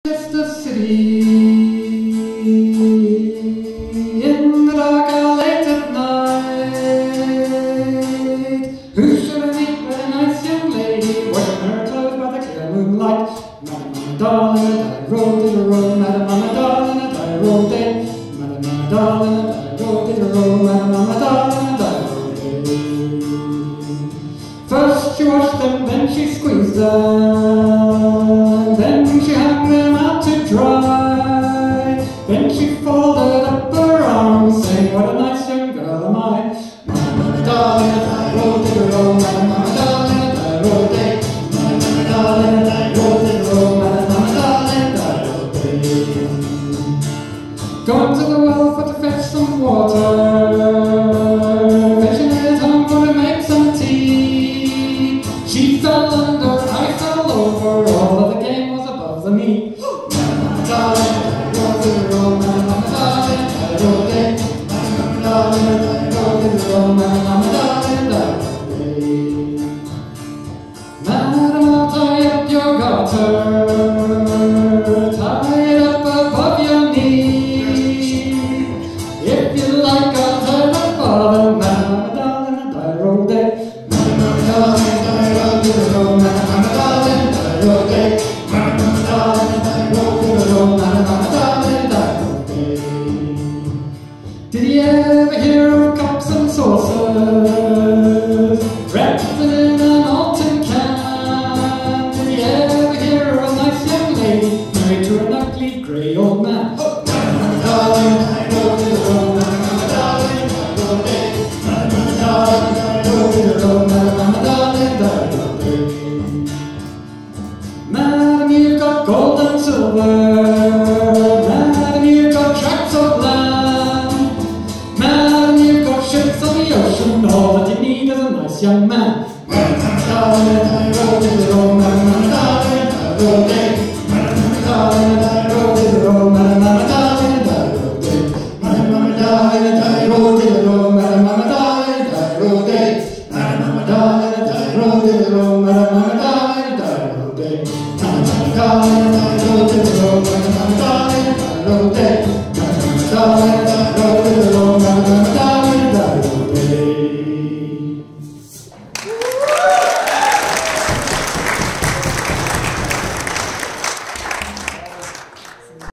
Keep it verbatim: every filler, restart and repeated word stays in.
It's the city in the dark hour late at night. Who should I meet but a nice young lady, wearing her clothes by the clear moonlight. Madam, mama, darling, I rode to the road. Madam, mama, darling, I rode it. Madam, mama, darling, I rode to the road. Madam, mama, darling, I rode it. First she washed them, then she squeezed them, then she hung them out to dry. Then she folded up her arms, saying, what a nice young girl am I. Madam, mama, darling, I rode to the road. Madam, mama, darling, I rode it. Madam, mama, darling, I rode to the road. Madam, mama, darling, I rode it. Going to the well for to fetch some water. Fetching it home for to make some tea. She fell under, I fell over, all of the game was above the me. Madam, mama, darling, I rode to the road. Madam, mama, darling, I rode it. Madam, mama, darling, I rode to the road. Madam, mama, darling, I rode it. Madam, I'll tie up your garter, tie it up above your knee. If you like, I'll tie my father. Madam, mama, darling, I rode it. Madam, mama, darling, I rode to the road. Madam, mama, darling, I rode it. Madam, mama, darling, I rode to the road. Madam, mama, darling, I rode it. Did you ever hear of cups and saucers wrapped in an alton can? Did you ever hear of a nice young lady married to an ugly grey old man? Madam, mama, darling, I rode to the road. Madam, mama, darling, I rode it. Madam, mama, darling, I rode to the road. Madam, mama, darling, I rode it. Madam, you've got gold and silver. Madam, you've got tracts of land. Madam, you've got ships on the ocean. All that you need is a nice young man. Madam, mama, darling, I rode to the road. Madam, mama, darling, I rode it. Madam, mama, darling, I rode to the road. Madam, mama, darling, I rode it. Madam, mama, darling, I rode to the road. Madam, mama, darling, I rode it. Madam, mama, darling.